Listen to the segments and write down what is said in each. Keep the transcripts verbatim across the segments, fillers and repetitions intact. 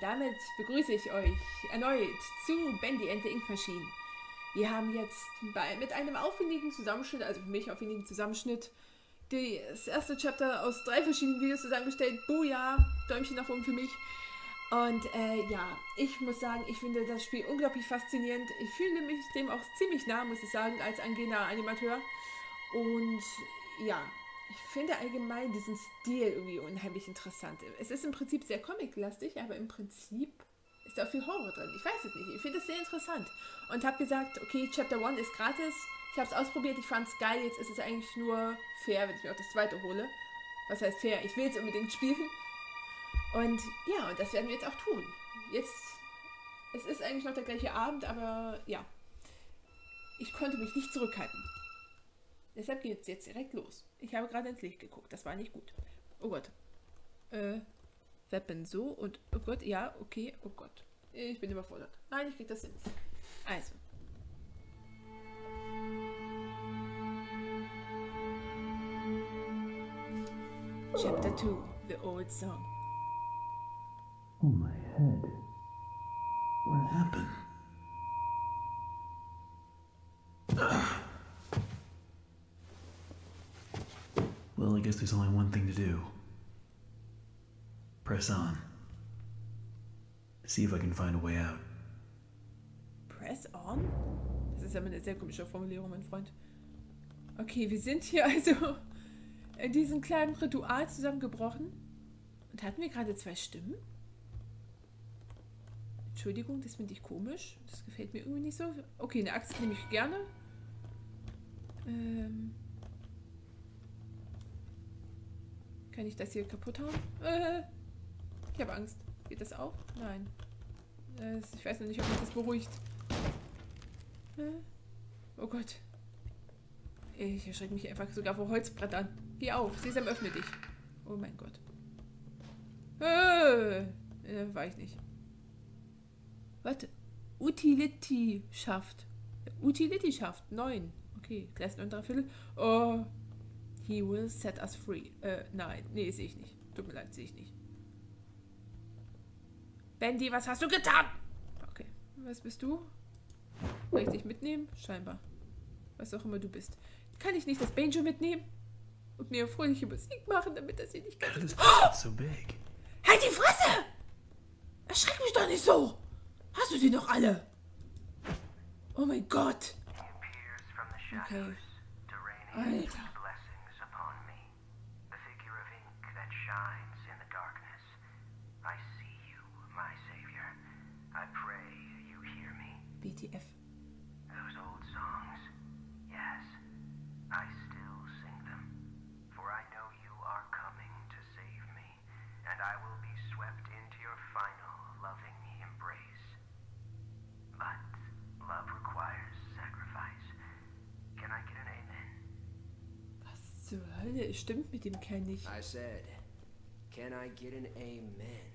damit begrüße ich euch erneut zu Bendy and the Ink Machine. Wir haben jetzt bei, mit einem aufwendigen Zusammenschnitt, also für mich aufwendigen Zusammenschnitt, das erste Chapter aus drei verschiedenen Videos zusammengestellt. Booyah, Däumchen nach oben für mich. Und äh, ja, ich muss sagen, ich finde das Spiel unglaublich faszinierend. Ich fühle mich dem auch ziemlich nah, muss ich sagen, als angehender Animateur. Und ja, ich finde allgemein diesen Stil irgendwie unheimlich interessant. Es ist im Prinzip sehr comic-lastig, aber im Prinzip ist da viel Horror drin. Ich weiß es nicht. Ich finde es sehr interessant. Und habe gesagt, okay, Chapter eins ist gratis. Ich habe es ausprobiert, ich fand es geil. Jetzt ist es eigentlich nur fair, wenn ich mir auch das zweite hole. Was heißt fair? Ich will es unbedingt spielen. Und ja, und das werden wir jetzt auch tun. Jetzt, es ist eigentlich noch der gleiche Abend, aber ja, ich konnte mich nicht zurückhalten. Deshalb geht es jetzt direkt los. Ich habe gerade ins Licht geguckt, das war nicht gut. Oh Gott. Äh, Weapon so und, oh Gott, ja, okay, oh Gott. Ich bin überfordert. Nein, ich krieg das hin. Also. Chapter two, The Old Song. Oh, my head. What happened? Well, I guess there's only one thing to do. Press on. See if I can find a way out. Press on? Das ist aber eine sehr komische Formulierung, mein Freund. Okay, wir sind hier also in diesem kleinen Ritual zusammengebrochen. Und hatten wir gerade zwei Stimmen? Entschuldigung, das finde ich komisch. Das gefällt mir irgendwie nicht so. Okay, eine Axt nehme ich gerne. Ähm... Kann ich das hier kaputt hauen? Äh, ich habe Angst. Geht das auch? Nein. Äh, ich weiß noch nicht, ob mich das beruhigt. Äh, oh Gott. Ich erschrecke mich einfach sogar vor Holzbrettern. Geh auf, Sesam, öffne dich. Oh mein Gott. Äh, äh, war ich nicht. Warte. Utility-Schaft. Utility-Schaft. neun. Okay, Gleis neun, drei Viertel. Oh. He will set us free. Äh, nein. Nee, sehe ich nicht. Tut mir leid, sehe ich nicht. Bendy, was hast du getan? Okay. Was bist du? Kann ich dich mitnehmen? Scheinbar. Was auch immer du bist. Kann ich nicht das Banjo mitnehmen? Und mir fröhliche Musik machen, damit das hier nicht ganz... Oh! So big. Halt die Fresse! Erschreck mich doch nicht so! Hast du sie noch alle? Oh mein Gott! Okay. Alter. B T F. Those old songs, yes, I still sing them, for I know you are coming to save me, and I will be swept into your final loving embrace. But love requires sacrifice. Can I get an amen? Was zur Hölle? Es stimmt mit dem Kerl nicht. I said, can I get an amen?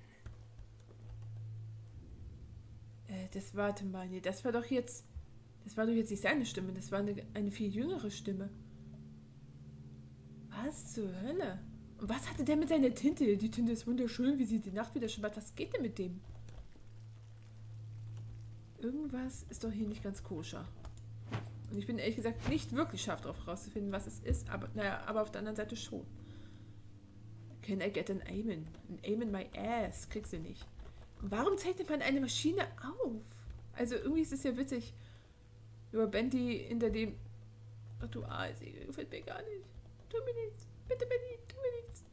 Äh, das warte mal, nee, das war doch jetzt, das war doch jetzt nicht seine Stimme, das war eine, eine viel jüngere Stimme. Was zur Hölle? Und was hatte der mit seiner Tinte? Die Tinte ist wunderschön, wie sie die Nacht wieder schimmert. Was geht denn mit dem? Irgendwas ist doch hier nicht ganz koscher. Und ich bin ehrlich gesagt nicht wirklich scharf darauf herauszufinden, was es ist, aber naja, aber auf der anderen Seite schon. Can I get an amen? An amen my ass? Kriegst du nicht. Warum zeichnet man eine Maschine auf? Also irgendwie ist es ja witzig. Nur Bendy hinter dem Ritual gefällt mir gar nicht. Tu mir nichts. Bitte Bendy, tu mir nichts.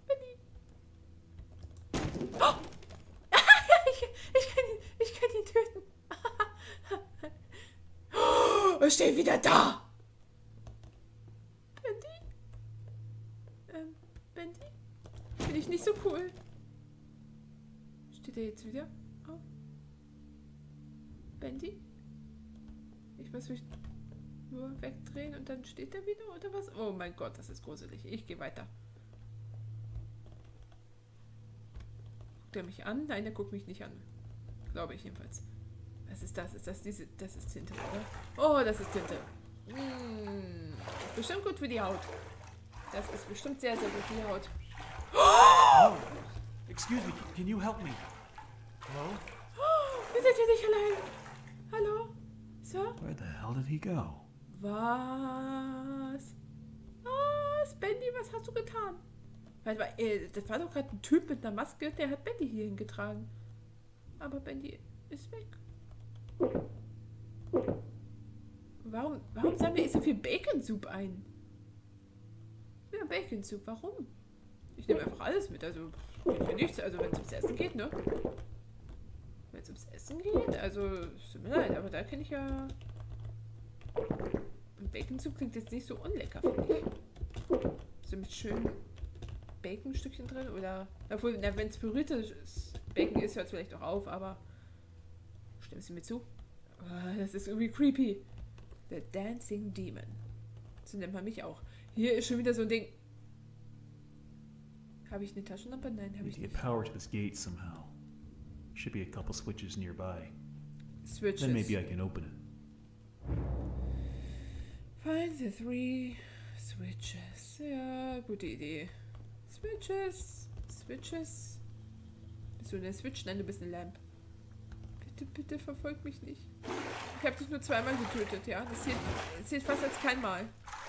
Bendy. Oh! ich, ich, kann ihn, ich kann ihn töten. Oh, er steht wieder da. Bendy? Ähm, Bendy? Finde ich nicht so cool. Steht er jetzt wieder auf? Bendy? Ich muss mich nur wegdrehen und dann steht er wieder oder was? Oh mein Gott, das ist gruselig. Ich gehe weiter. Guckt er mich an? Nein, er guckt mich nicht an. Glaube ich jedenfalls. Was ist das? Ist das diese... Das ist Tinte, oder? Oh, das ist Tinte. Mmh. Bestimmt gut für die Haut. Das ist bestimmt sehr, sehr gut für die Haut. Oh! Excuse me, can you help me? Hello? Wir sind hier nicht allein. Hallo? Sir? Where the hell did he go? Was? Was? Bendy, was hast du getan? Warte mal, ey, das war doch gerade ein Typ mit einer Maske, der hat Bendy hier hingetragen. Aber Bendy ist weg. Warum, warum sammle ich so viel Bacon-Soup ein? Ja, Bacon-Soup, warum? Ich nehme einfach alles mit, also geht mir nichts, also wenn es ums Essen geht, ne? Wenn es ums Essen geht, also es tut mir leid, aber da kenne ich ja... Bacon-Soup klingt jetzt nicht so unlecker, finde ich. So mit schönen Bacon-Stückchen drin oder... Obwohl, na, wenn es pürierte Bacon ist, hört es vielleicht auch auf, aber... Stimmst du mir zu? Oh, das ist irgendwie creepy. The Dancing Demon. So nennt man mich auch. Hier ist schon wieder so ein Ding. Habe ich eine Taschenlampe? Nein, habe Need ich to get nicht. power to this gate somehow. Should be a couple switches nearby. Switches. Then maybe I can open it. Find the three switches. Ja, gute Idee. Switches. Switches. Bist du eine Switch? Nein, du bist eine Lamp. Bitte, bitte verfolgt mich nicht. Ich habe dich nur zweimal getötet, ja. Das zählt, das zählt fast als kein Mal.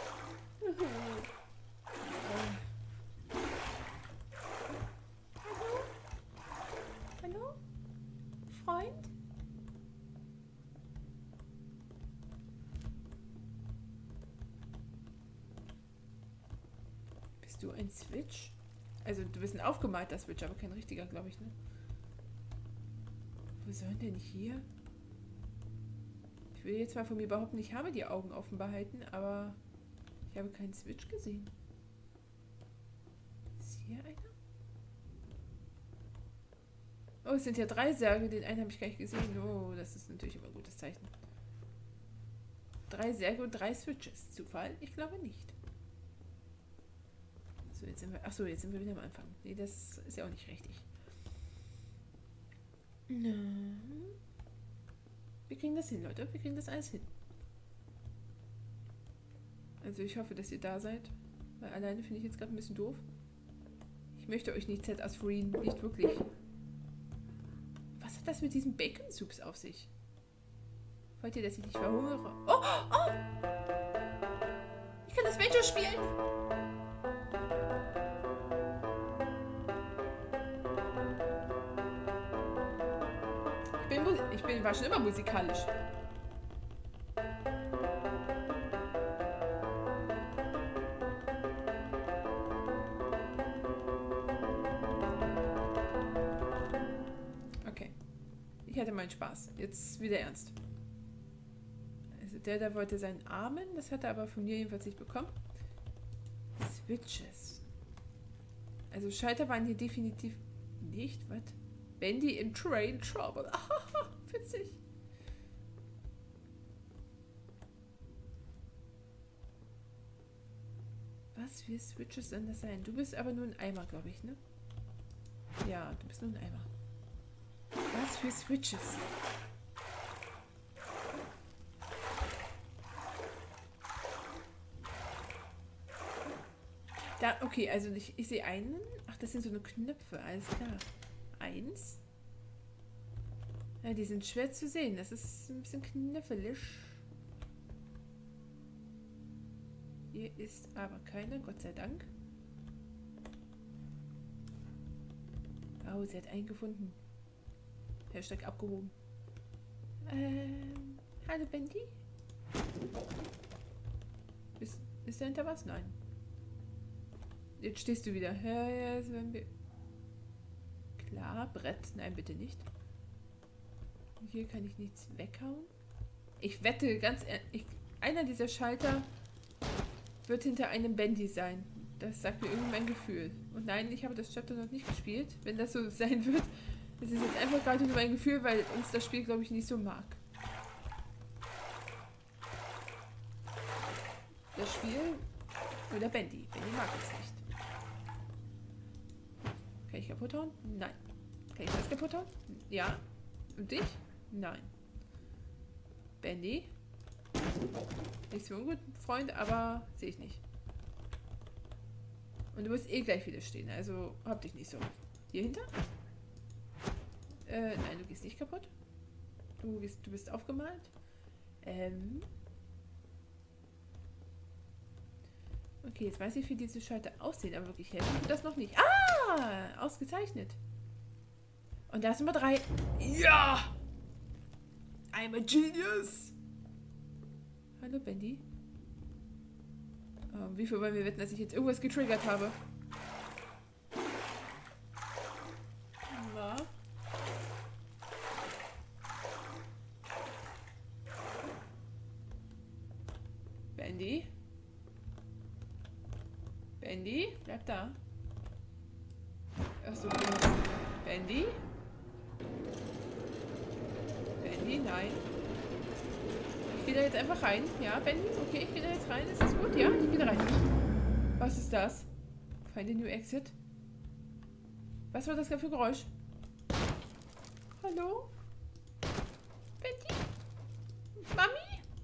Hallo? Hallo? Freund? Bist du ein Switch? Also du bist ein aufgemalter Switch, aber kein richtiger, glaube ich, ne? Wo sollen denn hier? Ich will jetzt mal von mir behaupten, ich habe die Augen offen behalten, aber ich habe keinen Switch gesehen. Ist hier einer? Oh, es sind ja drei Särge, den einen habe ich gar nicht gesehen. Oh, das ist natürlich immer ein gutes Zeichen. Drei Särge und drei Switches. Zufall? Ich glaube nicht. So, jetzt sind wir. Achso, jetzt sind wir wieder am Anfang. Nee, das ist ja auch nicht richtig. Na. Wir kriegen das hin, Leute. Wir kriegen das alles hin. Also ich hoffe, dass ihr da seid. Weil alleine finde ich jetzt gerade ein bisschen doof. Ich möchte euch nicht set us free. Nicht wirklich. Was hat das mit diesen Bacon-Soups auf sich? Wollt ihr, dass ich nicht verhungere? Oh! Oh! Ich kann das Banjo spielen! Ich bin, Mu- ich bin, war schon immer musikalisch. Okay. Ich hatte meinen Spaß. Jetzt wieder ernst. Also der da wollte seinen Armen, das hat er aber von mir jedenfalls nicht bekommen. Switches. Also Schalter waren hier definitiv nicht. Was? Bendy in Train Trouble. Ahaha, witzig. Was für Switches sollen das sein? Du bist aber nur ein Eimer, glaube ich, ne? Ja, du bist nur ein Eimer. Was für Switches? Da, okay, also ich, ich sehe einen. Ach, das sind so eine Knöpfe, alles klar. Eins. Ja, die sind schwer zu sehen. Das ist ein bisschen knifflig. Hier ist aber keiner, Gott sei Dank. Oh, sie hat einen gefunden. Hashtag abgehoben. Ähm, hallo Bendy? Ist, ist da hinter was? Nein. Jetzt stehst du wieder. Ja, ja, jetzt werden wir... Klar, Brett. Nein, bitte nicht. Hier kann ich nichts weghauen. Ich wette ganz ehrlich, einer dieser Schalter wird hinter einem Bendy sein. Das sagt mir irgendwie mein Gefühl. Und nein, ich habe das Chapter noch nicht gespielt. Wenn das so sein wird, das ist jetzt einfach gerade nur mein Gefühl, weil uns das Spiel, glaube ich, nicht so mag. Das Spiel oder Bendy. Bendy mag es nicht. Kann ich kaputt hauen? Nein. Kann ich das kaputt hauen? Ja. Und dich? Nein. Bendy? Nicht so ungut, Freund, aber sehe ich nicht. Und du wirst eh gleich wieder stehen, also hab dich nicht so. Hier hinter? Äh, nein, du gehst nicht kaputt. Du, gehst, du bist aufgemalt. Ähm. Okay, jetzt weiß ich, wie diese Schalter aussehen, aber wirklich helfen tut das noch nicht. Ah! Ausgezeichnet. Und da ist Nummer drei. Ja! I'm a genius! Hallo, Bendy. Oh, wie viel wollen wir wetten, dass ich jetzt irgendwas getriggert habe? Na? Bendy? Bendy? Bleib da. Achso, Bendy? Bendy? Nein. Ich gehe da jetzt einfach rein. Ja, Bendy? Okay, ich gehe da jetzt rein. Ist das gut? Ja, ich gehe da rein. Was ist das? Find a new exit. Was war das gerade für Geräusch? Hallo? Bendy? Mami?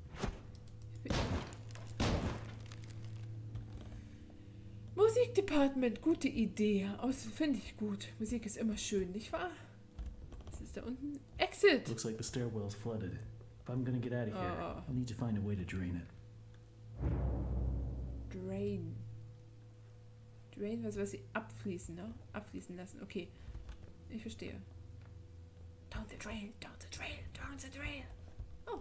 Musikdepartment, gute Idee. Aus finde ich gut. Musik ist immer schön, nicht wahr? Was ist da unten? Exit! Looks like the stairwell's flooded. If I'm gonna get out of here, Oh. I'll need to find a way to drain it. Drain. Drain, was was sie abfließen, ne? Abfließen lassen. Okay. Ich verstehe. Down the drain, down the drain, down the drain. Oh.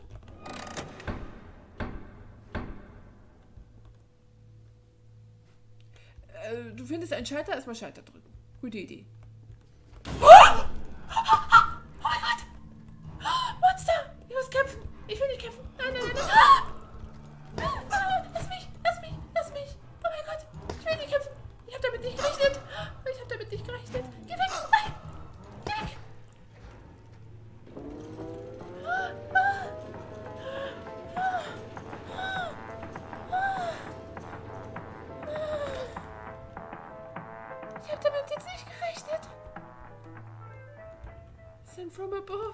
Äh, du findest einen Schalter, erstmal Schalter drücken. Gute Idee. Oh! Oh mein Gott! Monster! Ich muss kämpfen! Ich will nicht kämpfen! Nein, nein, nein, nein! Ah, lass mich! Lass mich! Lass mich! Oh mein Gott! Ich will nicht kämpfen! Ich habe damit nicht gerechnet! Ich habe damit nicht gerechnet! Geh weg! Nein! Geh weg! Ah, ah. Ah. Ah. Ich habe damit jetzt nicht gerechnet! Send from above!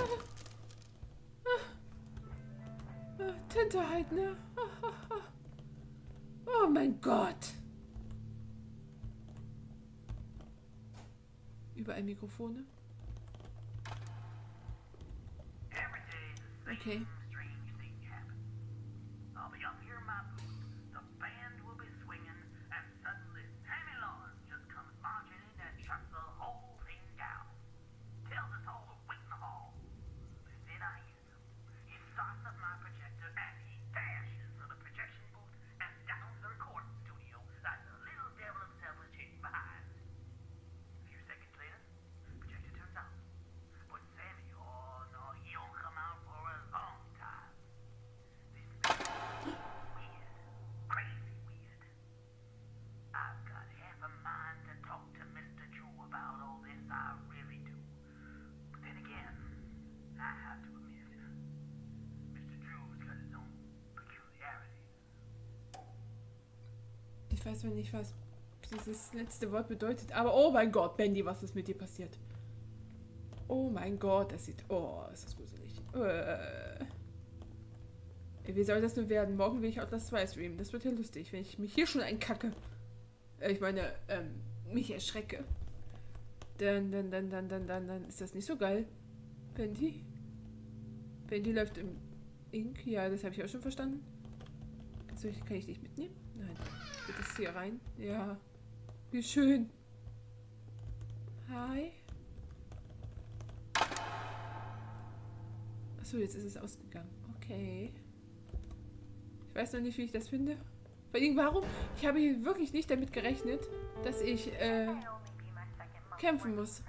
Tinte halt, ne? Oh mein Gott! Überall Mikrofone. Okay. Ich weiß noch nicht, was dieses letzte Wort bedeutet, aber oh mein Gott, Bendy, was ist mit dir passiert? Oh mein Gott, das sieht... Oh, ist das gruselig. Äh. Wie soll das nur werden? Morgen will ich Outlast zwei streamen. Das wird ja lustig, wenn ich mich hier schon einkacke. Äh, ich meine, ähm, mich erschrecke. Dann, dann, dann, dann, dann, dann, dann ist das nicht so geil. Bendy? Bendy läuft im Ink. Ja, das habe ich auch schon verstanden. So, kann ich dich mitnehmen? Nein. Geht das hier rein? Ja. Wie schön. Hi. Achso, jetzt ist es ausgegangen. Okay. Ich weiß noch nicht, wie ich das finde. Vor allem, warum? Ich habe hier wirklich nicht damit gerechnet, dass ich äh, kämpfen muss.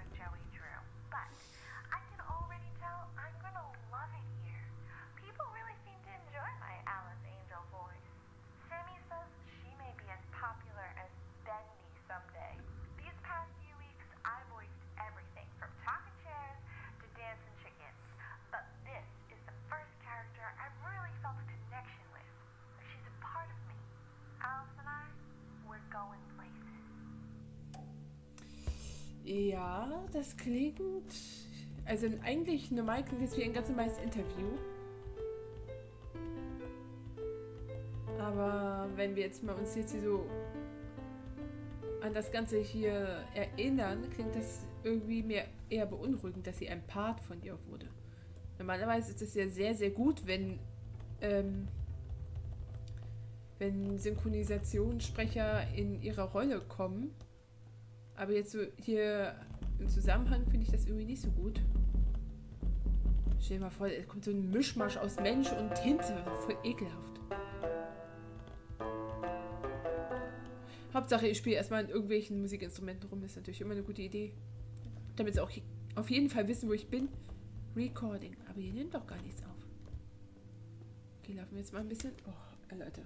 Ja, das klingt... Also eigentlich normal klingt es wie ein ganz normales Interview. Aber wenn wir jetzt mal uns jetzt hier so an das Ganze hier erinnern, klingt das irgendwie mehr eher beunruhigend, dass sie ein Part von ihr wurde. Normalerweise ist es ja sehr, sehr gut, wenn ähm, wenn Synchronisationssprecher in ihrer Rolle kommen. Aber jetzt so hier im Zusammenhang finde ich das irgendwie nicht so gut. Stell dir mal vor, es kommt so ein Mischmasch aus Mensch und Tinte. Voll ekelhaft. Hauptsache, ich spiele erstmal in irgendwelchen Musikinstrumenten rum. Das ist natürlich immer eine gute Idee. Damit sie auch auf jeden Fall wissen, wo ich bin. Recording. Aber ihr nehmt doch gar nichts auf. Okay, laufen wir jetzt mal ein bisschen. Oh, Leute.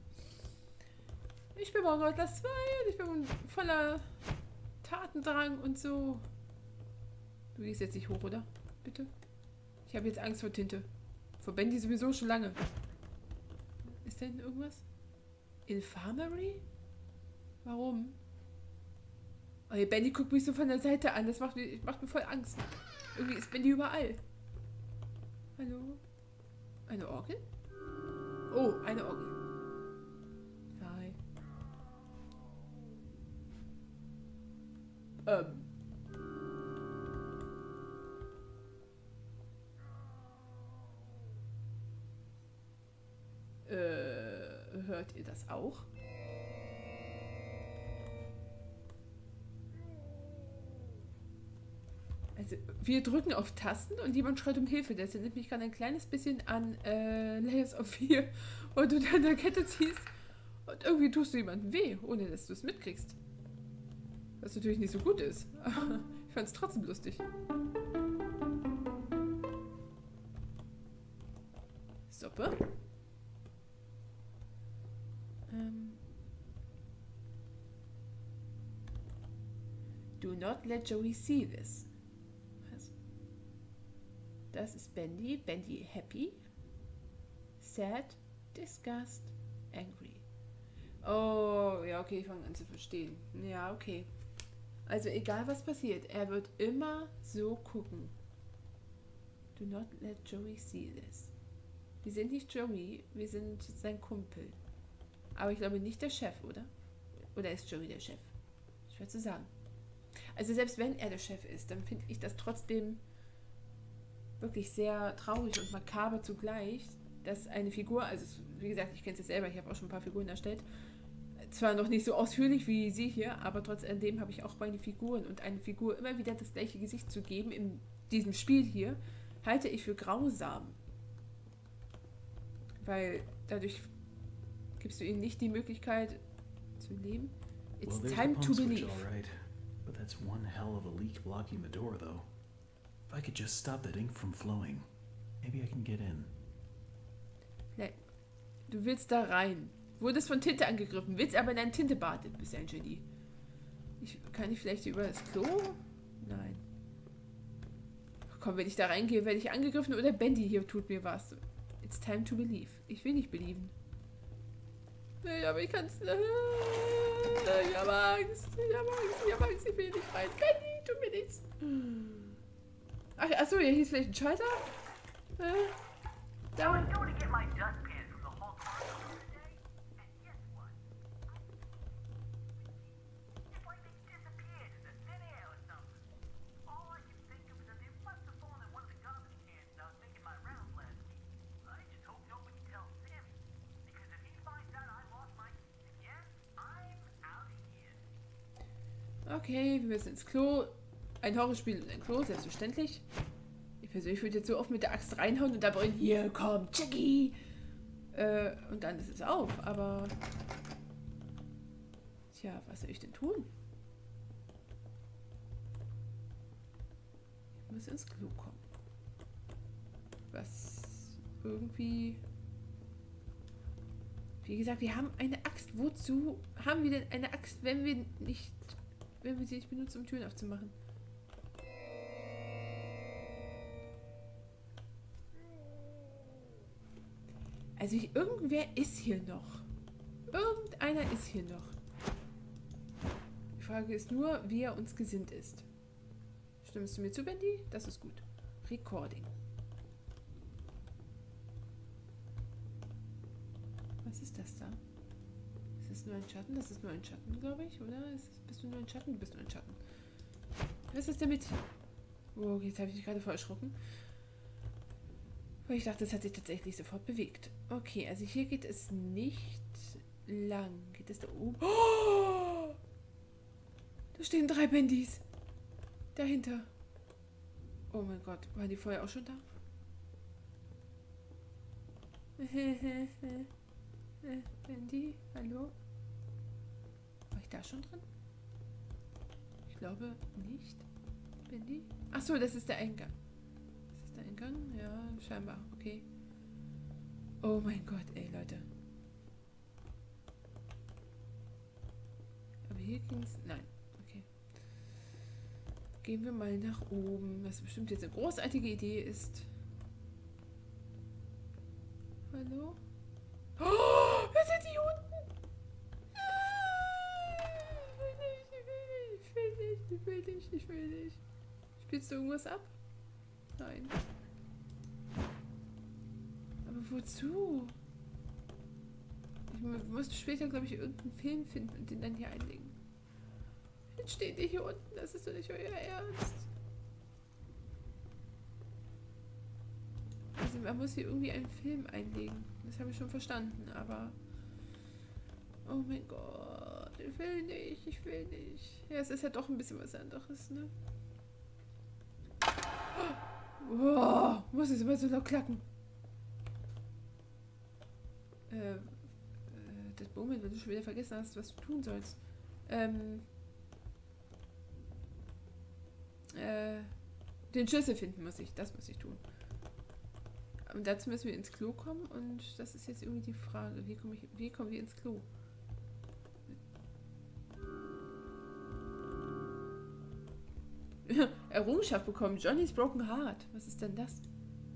Ich bin morgen das zwei und ich bin voller Tatendrang und so. Du gehst jetzt nicht hoch, oder? Bitte? Ich habe jetzt Angst vor Tinte. Vor Bendy sowieso schon lange. Ist denn irgendwas? Infirmary? Warum? Oh, hey, Bendy guckt mich so von der Seite an. Das macht mir, macht mir voll Angst. Irgendwie ist Bendy überall. Hallo? Eine Orgel? Oh, eine Orgel. Hi. Ähm. Äh, hört ihr das auch? Also, wir drücken auf Tasten und jemand schreit um Hilfe. Das erinnert mich gerade ein kleines bisschen an äh, Layers of Fear, wo du da an der Kette ziehst und irgendwie tust du jemandem weh, ohne dass du es mitkriegst. Was natürlich nicht so gut ist. Aber ich fand es trotzdem lustig. Suppe. Ähm. Do not let Joey see this. Was? Das ist Bendy. Bendy happy. Sad. Disgust. Angry. Oh, ja, okay, ich fange an zu verstehen. Ja, okay. Also egal was passiert, er wird immer so gucken. Do not let Joey see this. Wir sind nicht Joey, wir sind sein Kumpel. Aber ich glaube nicht der Chef, oder? Oder ist Joey der Chef? Schwer zu sagen. Also selbst wenn er der Chef ist, dann finde ich das trotzdem wirklich sehr traurig und makaber zugleich, dass eine Figur, also wie gesagt, ich kenne es selber, ich habe auch schon ein paar Figuren erstellt, zwar noch nicht so ausführlich wie sie hier, aber trotzdem habe ich auch meine Figuren und eine Figur immer wieder das gleiche Gesicht zu geben in diesem Spiel hier, halte ich für grausam. Weil dadurch gibst du ihnen nicht die Möglichkeit zu leben. It's Well, time to switch, believe. all right. But that's one hell of a leak blocking the door, though. If I could just stop that ink from flowing, maybe I can get in. Du willst da rein. Wurdest von Tinte angegriffen, willst aber in ein Tintebad. Du bist ein Genie. Ich, kann ich vielleicht über das Klo? Nein. Ach komm, wenn ich da reingehe, werde ich angegriffen oder Bendy hier tut mir was. It's time to believe. Ich will nicht belieben. Nee, aber ich kann es. Äh, ich habe Angst. Ich habe Angst. Ich habe Angst. Ich will nicht rein. Bendy, tut mir nichts. Ach, achso, hier hieß vielleicht ein Schalter? Äh, da. Okay, wir müssen ins Klo. Ein Horrorspiel und ein Klo, selbstverständlich. Ich persönlich würde jetzt so oft mit der Axt reinhauen und da brüllen, hier komm, Jackie! Äh, und dann ist es auf, aber... Tja, was soll ich denn tun? Ich muss ins Klo kommen. Was irgendwie... Wie gesagt, wir haben eine Axt. Wozu haben wir denn eine Axt, wenn wir nicht... wenn wir sie nicht benutzen, um Türen aufzumachen? Also ich, irgendwer ist hier noch. Irgendeiner ist hier noch. Die Frage ist nur, wie er uns gesinnt ist. Stimmst du mir zu, Bendy? Das ist gut. Recording. Was ist das da? Ist ist nur ein Schatten, das ist nur ein Schatten, glaube ich, oder? Ist, bist du nur ein Schatten? Du bist nur ein Schatten. Was ist damit? Oh, jetzt habe ich mich gerade voll erschrocken. Weil ich dachte, es hat sich tatsächlich sofort bewegt. Okay, also hier geht es nicht lang. Geht es da oben? Oh! Da stehen drei Bandys. Dahinter. Oh mein Gott, waren die vorher auch schon da? Bandy, hallo? War ich da schon drin? Ich glaube nicht. Bandy? Achso, das ist der Eingang. Das ist der Eingang? Ja, scheinbar. Okay. Oh mein Gott, ey, Leute. Aber hier ging es... Nein. Okay. Gehen wir mal nach oben, was bestimmt jetzt eine großartige Idee ist. Hallo? Oh, wer sind die unten? Ich will nicht, ich will nicht, ich will nicht, ich will nicht. Spielst du irgendwas ab? Nein. Aber wozu? Ich musste später, glaube ich, irgendeinen Film finden und den dann hier einlegen. Jetzt steht ihr hier unten, das ist doch nicht euer Ernst. Also man muss hier irgendwie einen Film einlegen. Das habe ich schon verstanden, aber... Oh mein Gott, ich will nicht, ich will nicht. Ja, es ist ja doch ein bisschen was anderes, ne? Oh, muss es immer so laut klacken. Äh, äh, das Moment, wenn du schon wieder vergessen hast, was du tun sollst. Ähm... Äh, den Schlüssel finden muss ich, das muss ich tun. Und dazu müssen wir ins Klo kommen und das ist jetzt irgendwie die Frage. Wie, komme ich, wie kommen wir ins Klo? Errungenschaft bekommen. Johnny's Broken Heart. Was ist denn das?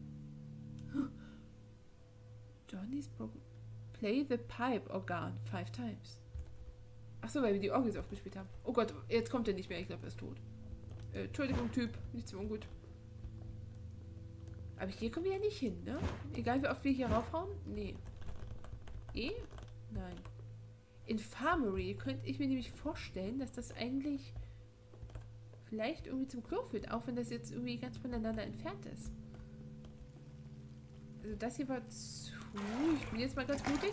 Johnny's Broken... Play the Pipe Organ five times. Achso, weil wir die Orgels aufgespielt haben. Oh Gott, jetzt kommt er nicht mehr. Ich glaube, er ist tot. Äh, Entschuldigung, Typ. Nicht so ungut. Aber hier kommen wir ja nicht hin, ne? Egal wie oft wir hier raufhauen? Nee. Eh? Nein. Infirmary könnte ich mir nämlich vorstellen, dass das eigentlich vielleicht irgendwie zum Klo führt, auch wenn das jetzt irgendwie ganz voneinander entfernt ist. Also das hier war zu... Ich bin jetzt mal ganz mutig.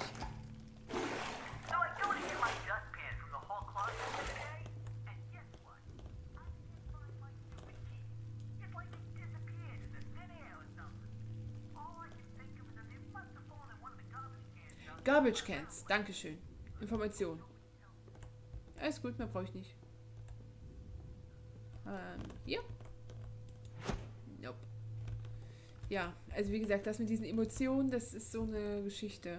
Garbage Cans, dankeschön. Information. Alles gut, mehr brauche ich nicht. Ähm, hier. Nope. Ja, also wie gesagt, das mit diesen Emotionen, das ist so eine Geschichte.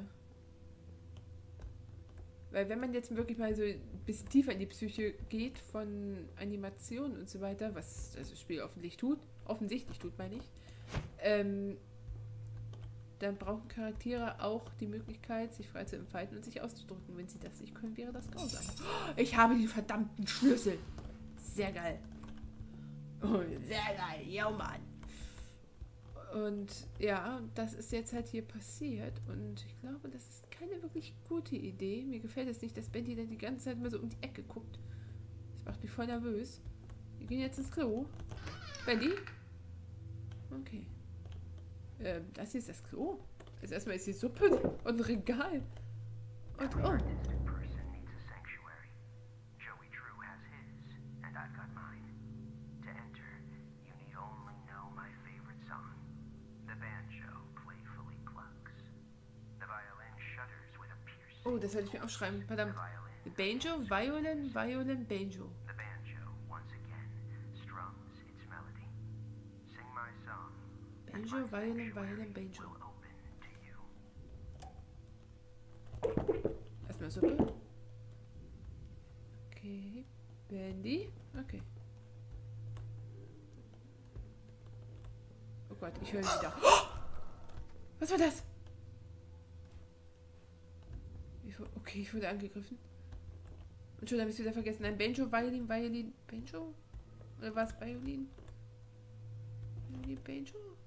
Weil wenn man jetzt wirklich mal so ein bisschen tiefer in die Psyche geht von Animationen und so weiter, was das Spiel offensichtlich tut, offensichtlich tut, meine ich, ähm, dann brauchen Charaktere auch die Möglichkeit, sich frei zu entfalten und sich auszudrücken. Wenn sie das nicht können, wäre das grausam. Ich habe den verdammten Schlüssel. Sehr geil. Oh, sehr geil. Ja, Mann. Und ja, das ist jetzt halt hier passiert. Und ich glaube, das ist keine wirklich gute Idee. Mir gefällt es nicht, dass Bandy dann die ganze Zeit mal so um die Ecke guckt. Das macht mich voll nervös. Wir gehen jetzt ins Klo. Bandy? Okay. Ähm, das hier ist das Klo. Also erstmal ist hier Suppe und ein Regal. Und oh. Oh, das sollte ich mir aufschreiben. Verdammt. The Banjo, Violin, Violin, Banjo. Banjo, Violin, Violin, Banjo. Erstmal Suppe. Okay. Bandy. Okay. Oh Gott, ich höre ihn wieder. Oh! Was war das? Ich, okay, ich wurde angegriffen. Und schon habe ich es wieder vergessen. Nein, Banjo, Violin, Violin, Banjo? Oder war es Violin? Violin, Banjo?